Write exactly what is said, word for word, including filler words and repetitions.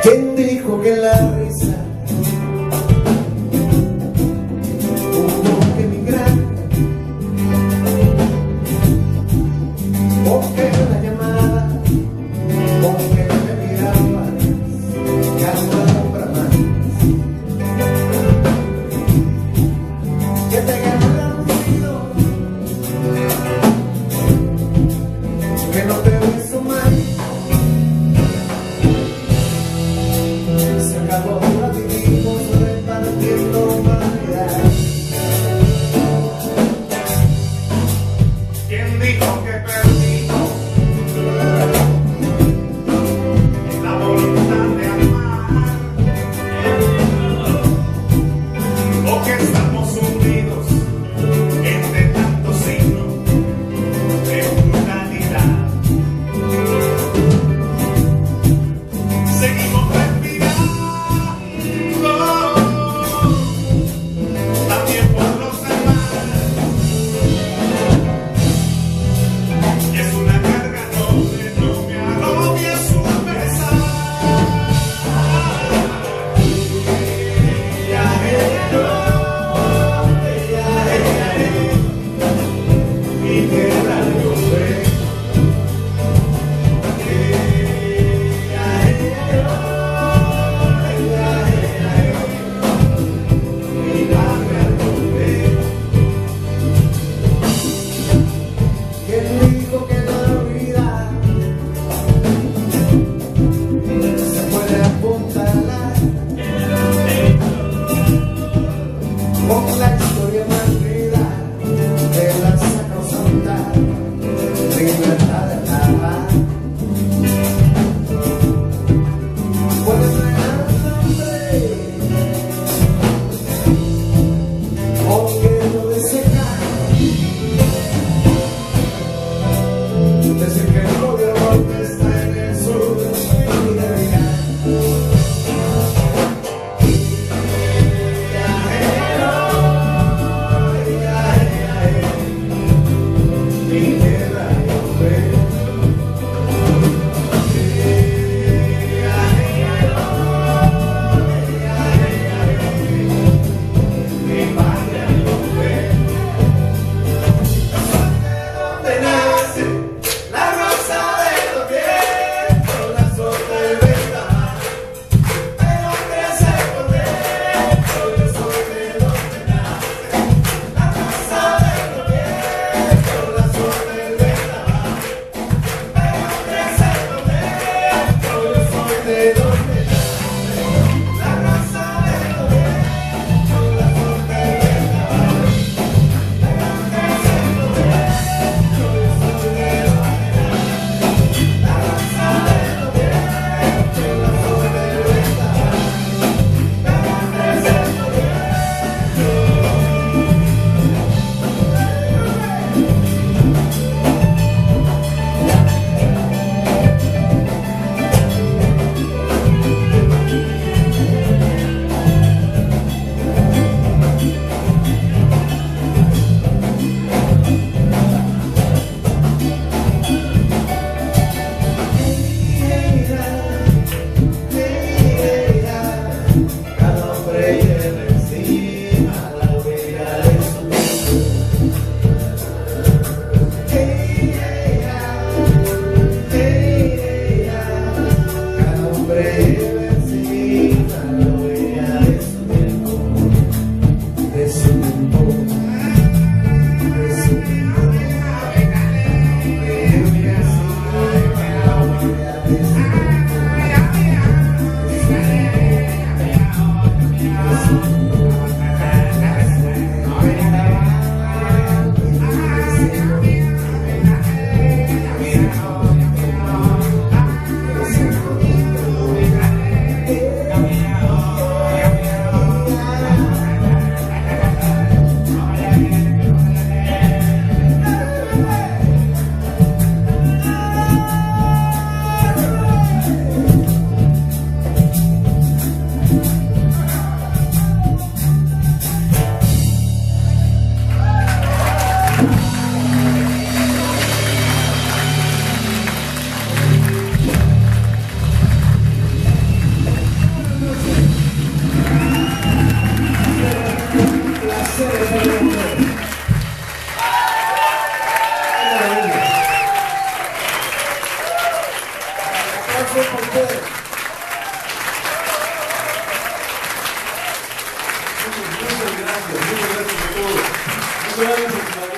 ¿Quién dijo que la risa hubo que emigrar? ¿O que la llamada? ¿O que me mirabas? Ya no alumbra más. Que te gana el ruido, que no te beso más. Se acabó, la vivimos repartiendo humanidad. ¿Quién dijo que perdimos la voluntad de amar? ¿O que estamos hundidos entre tantos signos de brutalidad? Seguimos también por los demás. Es una carga noble, no me agobia su pesar. Ella, ella, no, ella, ella, ella, mi tierra yo sé. Ella, ella, no, ella, ella, mi madre no ve. ¿Quién dijo que la vida se puede apuntalar con la historia maldita de la sacrosanta libertad de amar? Puedes negar el nombre o que lo desejar, decir que el gobierno está en el sur de su vida. Mi tierra yo veo. Mi patria yo veo. ¿Dónde nace la rosa de los vientos, la suerte del vendaval? Pero crece por dentro, yo soy de donde nace la rosa de los vientos, la suerte del vendaval. Pero crece por dentro, yo soy de donde nace la rosa de los vientos, la suerte del vendaval. Pero crece por dentro, yo soy de donde nace la rosa de los vientos, la suerte del vendaval. Pero crece por cada hombre lleva encima la huella de su cada hombre lleva encima la huella de su tiempo, de su tiempo, de su tiempo. Lleva encima la huella de su tiempo. Thank you. ustedes, esa gran mujer. Qué maravilla. Aplausos por ustedes. Muchas gracias, muchas gracias a todos. Muchas gracias.